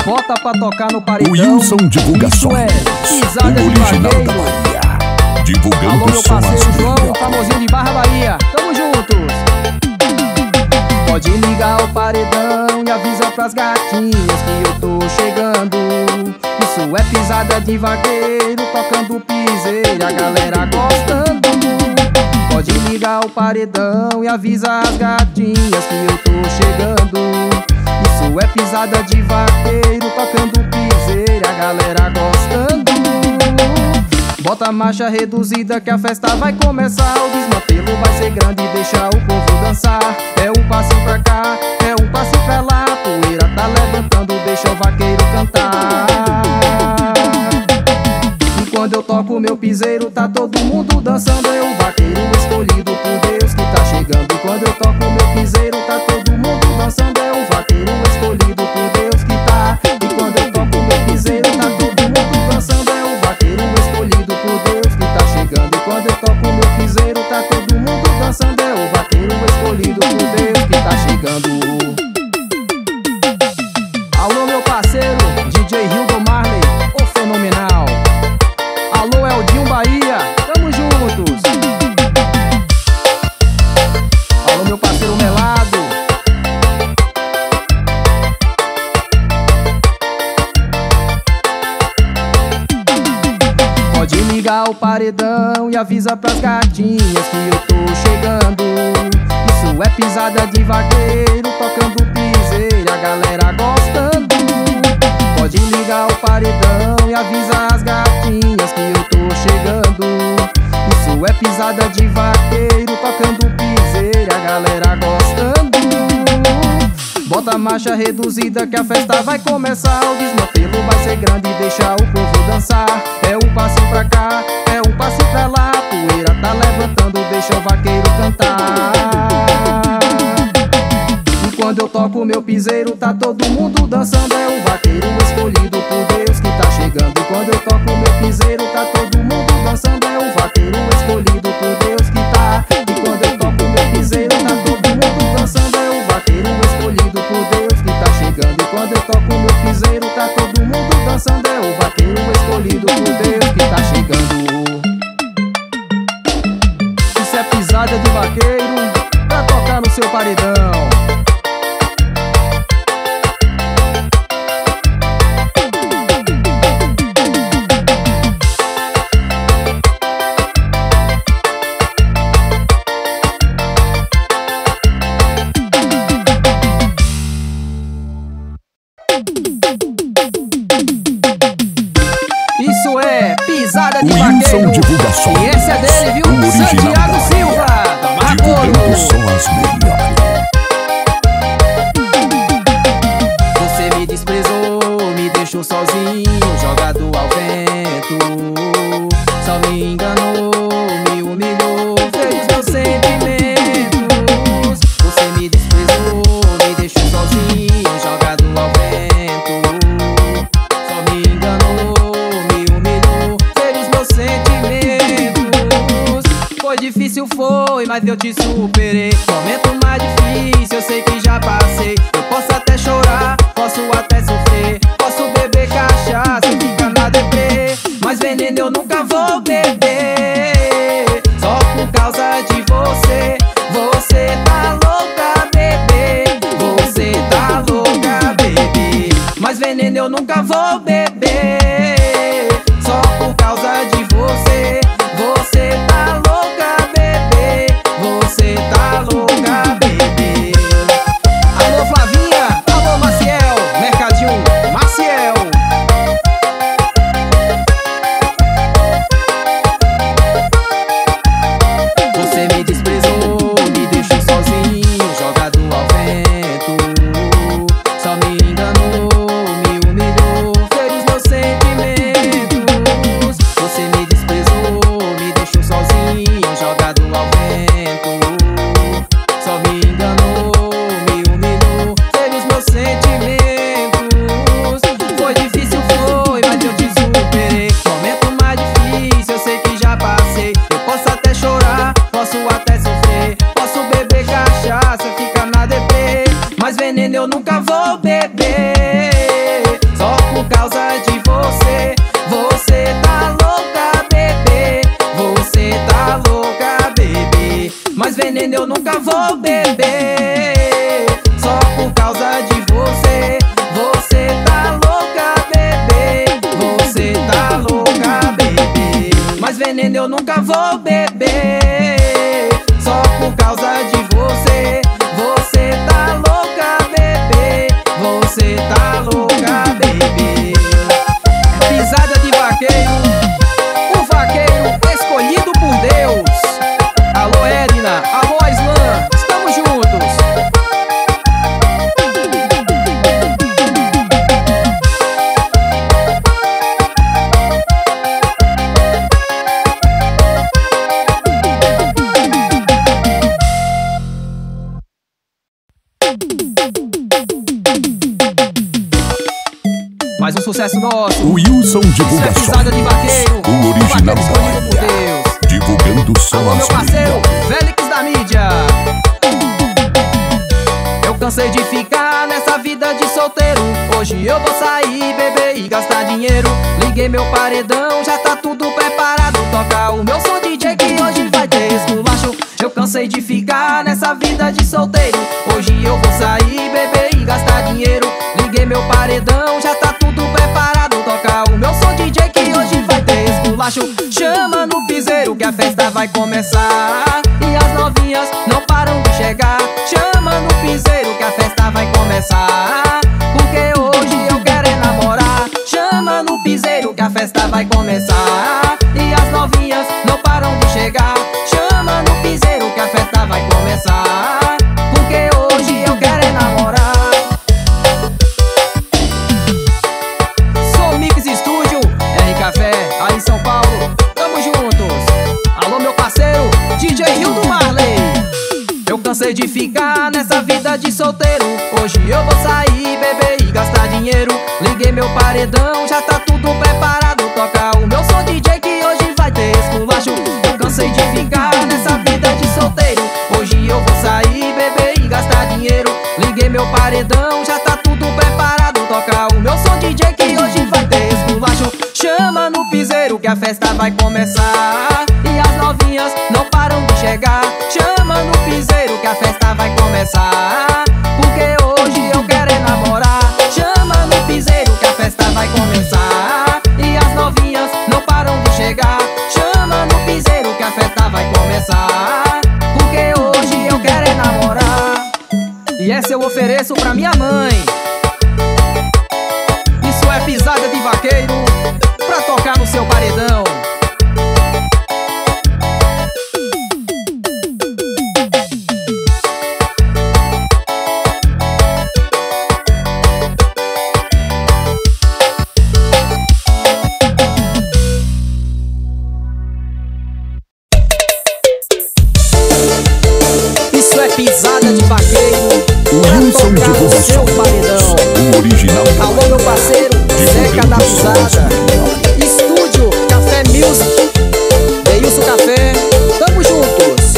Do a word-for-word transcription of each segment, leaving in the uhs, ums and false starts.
bota pra tocar no paredão. Wilson Divulgações, Isso é o pisada de original da vaqueiro. Bahia. Divulgando Alô, meu só as parceiro João, melhores. famosinho de Barra Bahia. Tamo juntos. Pode ligar o paredão e avisa pras gatinhas que eu tô chegando. Isso é pisada de vaqueiro, tocando piseiro, a galera gostando. Pode ligar o paredão e avisa as gatinhas que eu tô chegando. Isso é pisada de vaqueiro, tocando piseiro, a galera gostando. Bota a marcha reduzida que a festa vai começar. O desmantelo vai ser grande e deixar o povo dançar. É um passinho pra cá, é um passinho pra lá. A poeira tá levantando, deixa o vaqueiro cantar. E quando eu toco meu piseiro, tá todo mundo dançando. É o vaqueiro escolhido por Deus que tá chegando. E quando eu toco meu piseiro, tá todo mundo dançando. É o vaqueiro escolhido por Deus que tá. E quando eu toco meu piseiro, tá todo mundo dançando. É o vaqueiro escolhido por Deus que tá chegando. E quando eu toco meu piseiro, tá todo mundo dançando. É o vaqueiro escolhido por Deus que tá chegando. Alô, meu parceiro D J Hildo Marley, o fenomenal. Alô, Eldinho Bahia, tamo juntos. Alô, meu parceiro Melado. Pode ligar o paredão e avisa pras gatinhas que eu tô chegando. Isso é pisada de vaqueiro, tocando piseiro, a galera gostando. Pode ligar o paredão e avisa as gatinhas que eu tô chegando. Isso é pisada de vaqueiro, tocando piseiro, a galera gostando. Bota a marcha reduzida que a festa vai começar. O desmantelo vai ser grande e deixar o povo dançar. É um passinho pra cá, é um passinho pra lá. A poeira tá levantando, deixa o vaqueiro cantar. E quando eu toco meu piseiro, tá todo mundo dançando. É o vaqueiro escolhido por Deus que tá chegando. E quando eu toco meu piseiro, tá todo mundo dançando. É o vaqueiro escolhido por Deus que tá. E quando eu toco meu piseiro, tá todo mundo dançando. É o vaqueiro escolhido por Deus que tá chegando. E quando eu toco meu piseiro, tá todo mundo dançando. É o vaqueiro escolhido por Deus que tá chegando. Isso é pisada de vaqueiro pra tocar no seu paredão. Isso é pisada de Wilson vaqueiro. Divulgações, E esse é dele, viu? o original Santiago da Silva. Bahia. Divulgando só as melhores. Você me desprezou, me deixou sozinho, jogado ao vento. Só me enganou, me humilhou, fez meus sentimentos. Você me desprezou, me deixou sozinho, jogado ao vento. Só me enganou, me humilhou, fez meus sentimentos. Foi difícil, foi, mas eu te superei. Momento mais difícil, eu sei que já passei. Eu posso até chorar, posso até sofrer, posso beber cachaça e ficar na deprê, mas veneno eu nunca vou beber. Só por causa de você. Você tá louca, bebê. Você tá louca, bebê, mas veneno eu nunca vou beber. Só por causa de você. Você tá louca, bebê. Você tá louca, bebê. Alô, Flavinha. Alô, Maciel. Mercadinho, Maciel. Você me desprezou, me deixou sozinho, jogado ao vento. Só me enganou, me humilhou, fez meus sentimentos. Você me desprezou, me deixou sozinho, jogado ao vento. Só me enganou, me humilhou, fez meus sentimentos. Foi difícil, foi, mas eu te superei. Momento mais difícil, eu sei que já passei. Eu posso até chorar, posso até sofrer, posso beber cachaça, ficar na deprê, mas veneno eu nunca vou beber. Só por causa de você. Você tá louca, bebê, você tá louca, bebê. Mas veneno eu nunca vou beber, só por causa de você. Você tá louca, bebê, você tá louca, bebê. Mas veneno eu nunca vou beber, só por causa de você. Você tá louca, bebê, você tá louca, bebê. Pisada de vaqueiro, o vaqueiro escolhido por Deus. Alô Edna, alô Aislan, estamos juntos. Mais um sucesso nosso, O Wilson Divulgações, Pisada de vaqueiro, o original vaqueiro escolhido por da Deus. área, divulgando só Alô meu as parceiro, melhores. Félix da mídia. Eu cansei de ficar nessa vida de solteiro. Hoje eu vou sair, beber e gastar dinheiro. Liguei meu paredão, já tá tudo preparado. Toca o meu som D J que hoje vai ter esculacho. Eu cansei de ficar nessa vida de solteiro. Hoje eu vou sair, beber e gastar dinheiro. Liguei meu paredão, já tá tudo preparado. Toca o meu som D J que hoje vai ter esculacho. Chama no piseiro que a festa vai começar e as novinhas não param de chegar. Chama no piseiro que a festa vai começar, porque hoje eu quero é namorar. Chama no piseiro que a festa vai começar e as novinhas não param de chegar. Chama no piseiro que a festa vai começar, porque hoje eu quero é namorar. Sou Mix Estúdio, R Café, aí em São Paulo, tamo juntos. Alô meu parceiro, D J Rio do Marley. Eu cansei de ficar nessa vida de solteiro. Hoje eu vou sair, beber e gastar dinheiro. Liguei meu paredão, já tá tudo preparado. Toca o meu som D J que hoje vai ter esculacho. Eu cansei de ficar nessa vida de solteiro. Hoje eu vou sair, beber e gastar dinheiro. Liguei meu paredão, já tá tudo preparado. Toca o meu som D J que hoje vai ter esculacho. Chama no piseiro que a festa vai começar e as novinhas não param de chegar. Chama no piseiro que a festa vai começar, porque hoje eu quero é namorar. Chama no piseiro que a festa vai começar e as novinhas não param de chegar. Chama no piseiro que a festa vai começar, porque hoje eu quero é namorar. E essa eu ofereço pra minha mãe. Isso é pisada de vaqueiro pra tocar no seu paredão. Isso é pisada de vaqueiro O pra Wilson tocar no seu Divulgações, paredão. o original da Alô área, meu parceiro, Zeca da divulgando só as Pisada. melhores. Estúdio Café Music, Deilson Café, tamo juntos.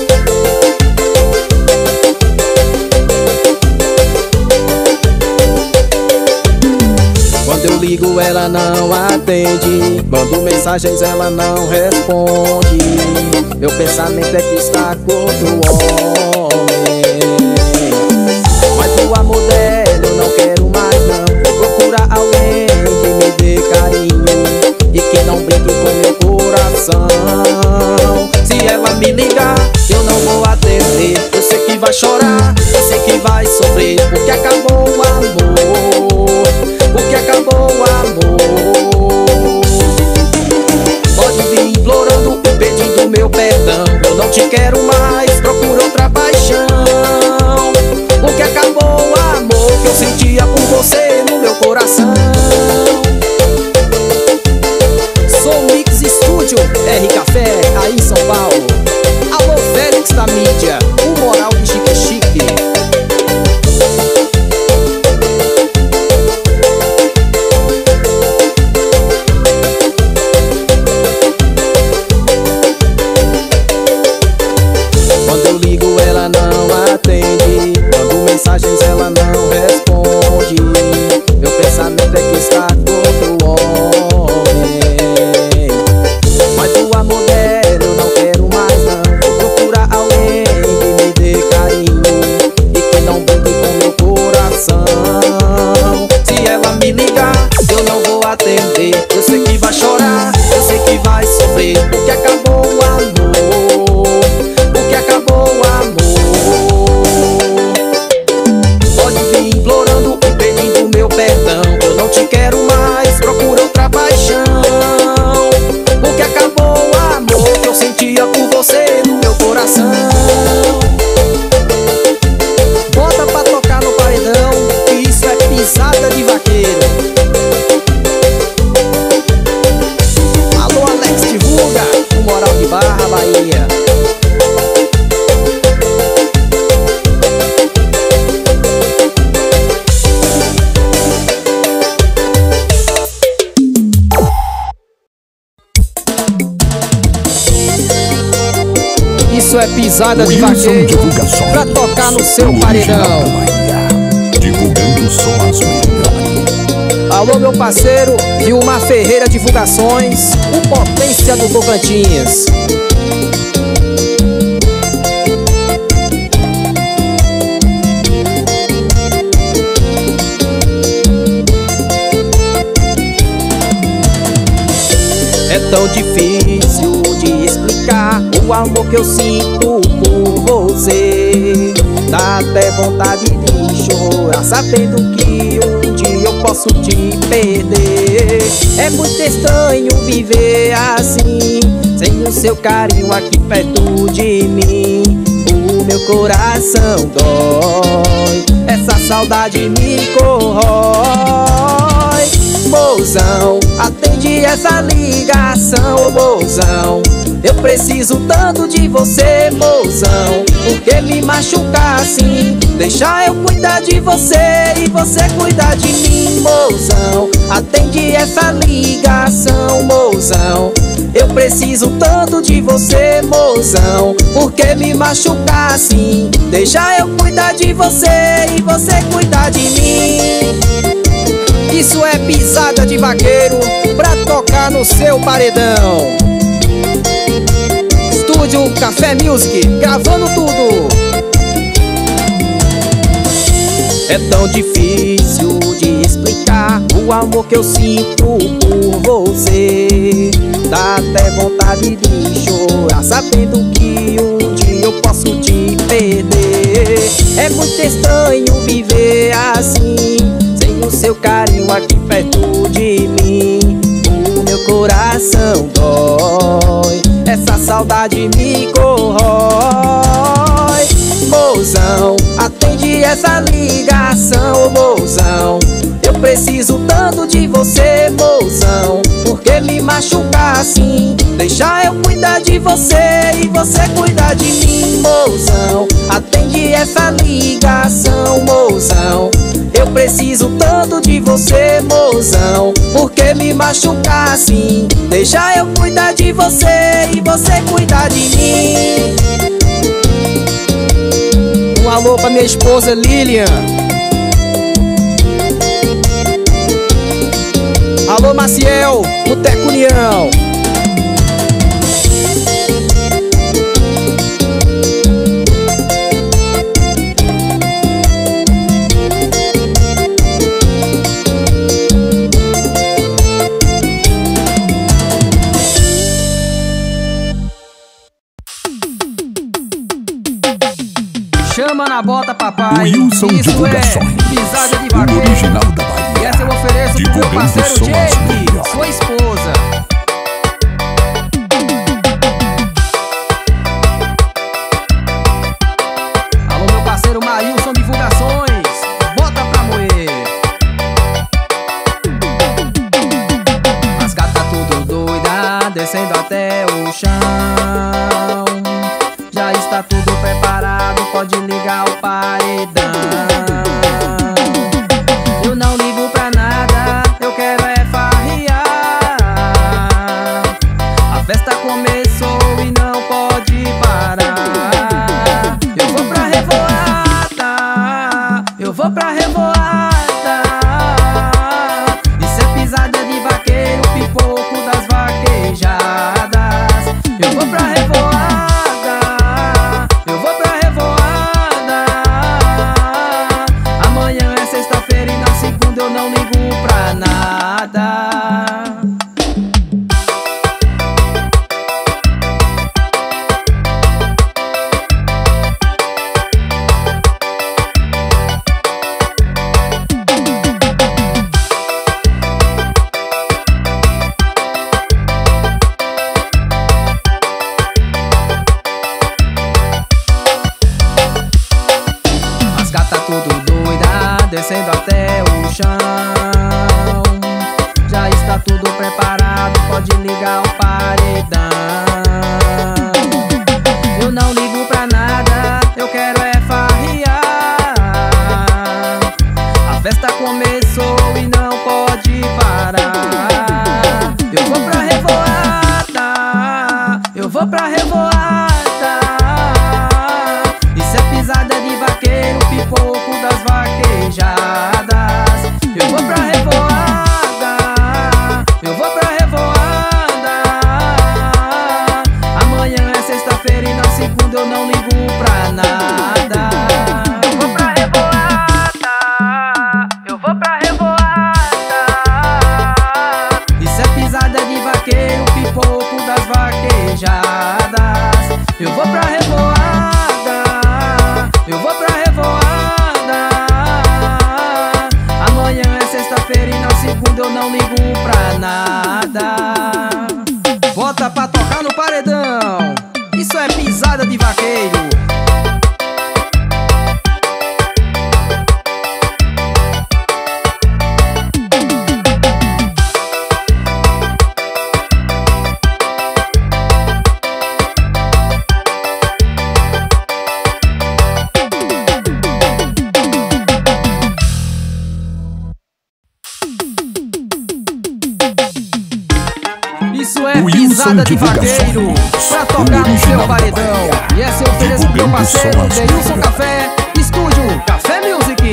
Quando eu ligo ela não atende, mando mensagens ela não responde. Meu pensamento é que está com outro homem. Mas o amor dela eu não quero mais não. Vou procurar alguém que me dê carinho e que não brinque com meu coração. Se ela me ligar, eu não vou atender. Eu sei que vai chorar, eu sei que vai sofrer, porque acabou o amor, porque acabou o amor. Pode vir implorando, pedindo meu perdão. Eu não te quero mais, procura outra paixão, porque acabou o amor que eu sentia por você no meu coração. Sou Mix Estúdio, R Café, aí em São Paulo. Alô Félix da mídia, o moral de Chique Chique. Quando eu ligo ela não atende, mando mensagens ela não responde. Meu pensamento é que está Isso é pisada de Wilson vaqueiro Divulgações, pra tocar no seu o original paredão. da Bahia, divulgando só as melhores. Alô, meu parceiro Vilmar Ferreira Divulgações, o potência do Tocantins. É tão difícil de explicar o amor que eu sinto por você. Dá até vontade de chorar sabendo que um dia eu posso te perder. É muito estranho viver assim, sem o seu carinho aqui perto de mim. O meu coração dói, essa saudade me corrói. Mozão, atende essa ligação, mozão. Eu preciso tanto de você, mozão. Por que me machucar assim? Deixa eu cuidar de você e você cuidar de mim, mozão. Atende essa ligação, mozão. Eu preciso tanto de você, mozão. Por que me machucar assim? Deixa eu cuidar de você e você cuidar de mim. Isso é pisada de vaqueiro pra tocar no seu paredão. Estúdio Café Music, gravando tudo. É tão difícil de explicar o amor que eu sinto por você. Dá até vontade de chorar sabendo que um dia eu posso te perder. É muito estranho viver assim, sem o seu carinho aqui perto de mim. O meu coração dói, essa saudade me corrói. Mozão, atende essa ligação, mozão. Eu preciso tanto de você, mozão. Por que me machucar assim? Deixa eu cuidar de você e você cuidar de mim, mozão. Atende essa ligação, mozão. Eu preciso tanto de você, mozão. Por que me machucar assim? Deixa eu cuidar de você e você cuidar de mim. Um alô pra minha esposa Lilian. Alô Maciel, Boteco União. Chama na bota, papai. Wilson Isso Divulgações, é pisada de o vaqueiro. original da Bahia, E essa eu ofereço pro meu divulgando parceiro só as Jake, melhores. sua esposa. Alô, meu parceiro Marilson Divulgações, bota pra moer. As gatas tudo doida, descendo até o chão. Já está tudo preparado, pode ligar o paredão. Eu não ligo pra nada, eu quero é farrear. A festa começou e não pode parar. Eu vou pra revoada, eu vou pra revoada. Isso é pisada de vaqueiro, pipoco das vaquejadas. Eu vou pra revoada, eu vou pra revoada. Amanhã é sexta-feira e na segunda eu não ligo pra nada. As gatas tudo doida, descendo até o chão. Já está tudo preparado, pode ligar o paredão. Eu não ligo pra nada, eu quero é farrear. A festa começou e não pode parar. Eu vou pra revoada, eu vou pra revoada. vaquejadas. Eu vou pra revoada, eu vou pra revoada. Amanhã é sexta-feira e na segunda eu não ligo pra nada. Eu vou pra revoada, eu vou pra revoada. Isso é pisada de vaqueiro, pipoco das vaquejadas. Eu vou pra revoada, eu vou pra revoada. Amanhã é sexta-feira e na segunda eu não ligo pra nada. Bota pra tocar no paredão. Isso é pisada de vaqueiro. Isso é pisada de vaqueiro pra tocar no seu paredão. E essa eu ofereço pro meu parceiro Deilson Café, Estúdio Café Music.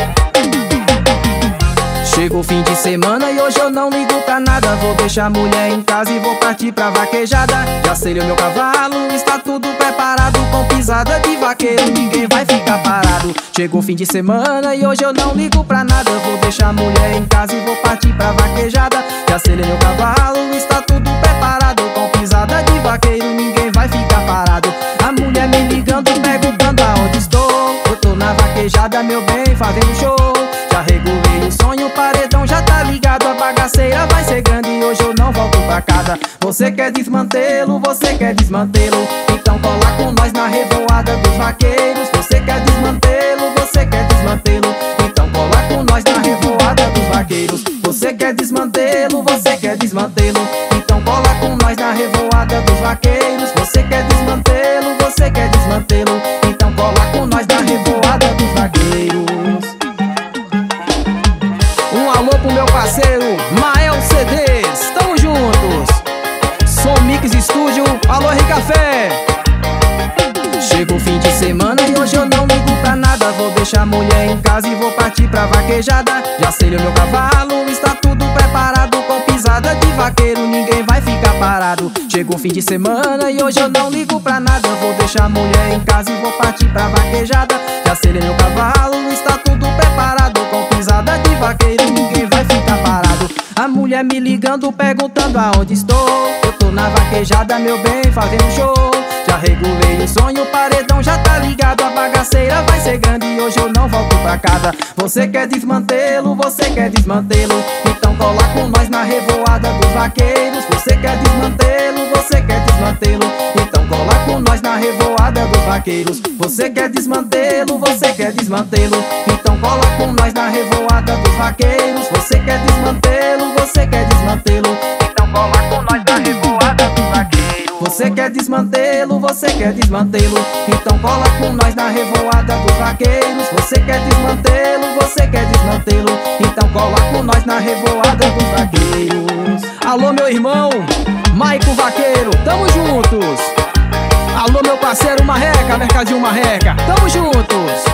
Chegou o fim de semana e hoje eu não ligo pra nada. Vou deixar a mulher em casa e vou partir pra vaquejada. Já selei o meu cavalo, está tudo preparado. Com pisada de vaqueiro ninguém vai ficar parado. Chegou o fim de semana e hoje eu não ligo pra nada. Vou deixar a mulher em casa e vou partir pra vaquejada. Já selei meu cavalo, está tudo preparado. Com pisada de vaqueiro ninguém vai ficar parado. A mulher me ligando, perguntando aonde estou. Eu tô na vaquejada, meu bem, fazendo show. Já regulei o sonho, o paredão já tá ligado. A bagaceira vai ser grande e hoje eu não volto pra casa. Você quer desmantê-lo, você quer desmantê-lo, então cola com nós na revoada dos vaqueiros. Você quer desmantê-lo, você quer desmantê-lo, então cola com nós na revoada dos vaqueiros. Você quer desmantê-lo, você quer desmantê-lo, então cola com nós na revoada dos vaqueiros. Você quer desmantê-lo, você quer desmantê-lo, então cola com nós na revoada dos vaqueiros. Um alô pro meu parceiro Mael C Ds, tamo juntos. Som Mix Estúdio, alô R Café. Chegou o fim de semana e hoje eu não ligo pra nada. Vou deixar a mulher em casa e vou partir pra vaquejada. Já selei o meu cavalo, está tudo preparado. Com pisada de vaqueiro ninguém vai ficar parado. Chegou o fim de semana e hoje eu não ligo pra nada. Vou deixar a mulher em casa e vou partir pra vaquejada. Já selei meu cavalo, está tudo preparado. Com pisada de vaqueiro ninguém vai ficar parado. A mulher me ligando, perguntando aonde estou. Eu tô na vaquejada, meu bem, fazendo show. Já regulei o sonho, o paredão já tá ligado. A bagaceira vai ser grande e hoje eu não volto pra casa. Você quer desmantê-lo, você quer desmantê-lo, então cola com nós na revoada dos vaqueiros. Você quer desmantê-lo, você quer desmantê-lo, então cola com nós na revoada dos vaqueiros. Você quer desmantê-lo, você quer desmantê-lo, então cola com nós na revoada dos vaqueiros. Você quer desmantê-lo, você quer desmantê-lo, então cola com nós na revoada dos vaqueiros. Você quer desmantê-lo, você quer desmantê-lo, então cola com nós na revoada dos vaqueiros. Você quer desmantê-lo, você quer desmantê-lo, então cola com nós na revoada dos vaqueiros. Alô meu irmão, Maico Vaqueiro, tamo juntos. Alô meu parceiro Marreca, Mercadinho Marreca, tamo juntos.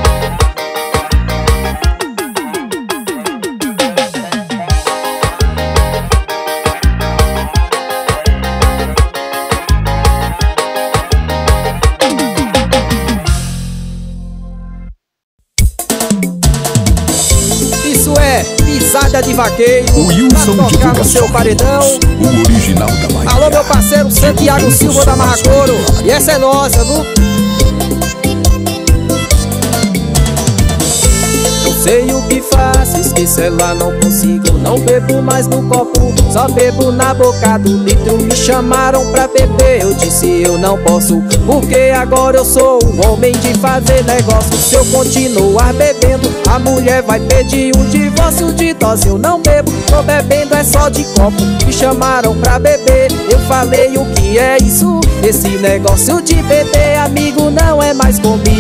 Pisada de vaqueiro, o Wilson pra tocar no seu paredão. O original da Bahia. Alô meu parceiro Santiago Silva da Marracoro. E essa é nossa, viu? Não sei o que faço, esqueço ela, não consigo. Não bebo mais no copo, só bebo na boca do litro. Me chamaram pra beber, eu disse eu não posso, porque agora eu sou um homem de fazer negócio. Se eu continuar bebendo, a mulher vai pedir um divórcio de dose. Eu não bebo, tô bebendo é só de copo. Me chamaram pra beber, eu falei o que é isso? Esse negócio de beber, amigo, não é mais comigo.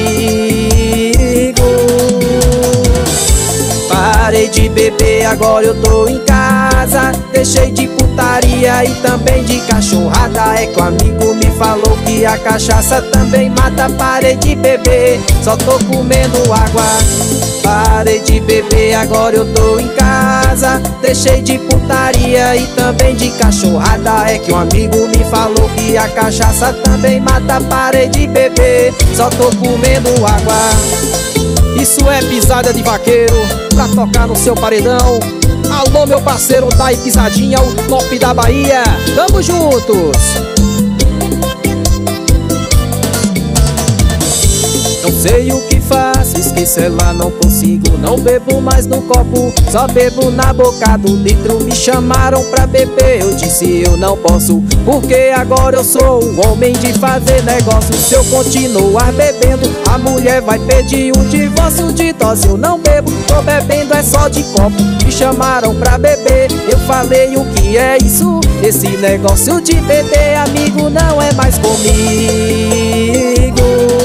Parei de beber, agora eu tô em casa. Deixei de putaria e também de cachorrada. É que o amigo me falou que a cachaça também mata. Parei de beber, só tô comendo água. Parei de beber, agora eu tô em casa. Deixei de putaria e também de cachorrada. É que um amigo me falou que a cachaça também mata. Parei de beber, só tô comendo água. Isso é pisada de vaqueiro pra tocar no seu paredão. Alô, meu parceiro, tá aí pisadinha, o top da Bahia. Tamo juntos! Não sei o que faço, esqueço ela, não consigo. Não bebo mais no copo, só bebo na boca do litro. Me chamaram pra beber, eu disse eu não posso, porque agora eu sou um homem de fazer negócio. Se eu continuar bebendo, a mulher vai pedir um divórcio de dose. Eu não bebo, tô bebendo é só de copo. Me chamaram pra beber, eu falei o que é isso? Esse negócio de beber, amigo, não é mais comigo.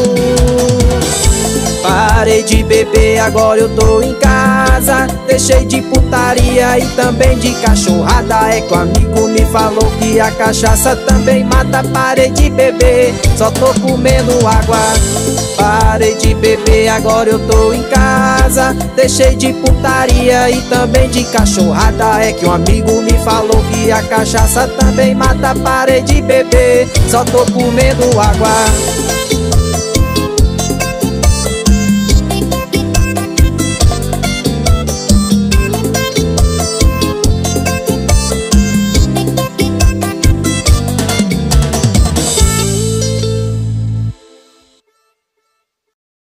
Parei de beber, agora eu tô em casa. Deixei de putaria e também de cachorrada. É que um amigo me falou que a cachaça também mata. Parei de beber, só tô comendo água. Parei de beber, agora eu tô em casa. Deixei de putaria e também de cachorrada. É que um amigo me falou que a cachaça também mata. Parei de beber, só tô comendo água.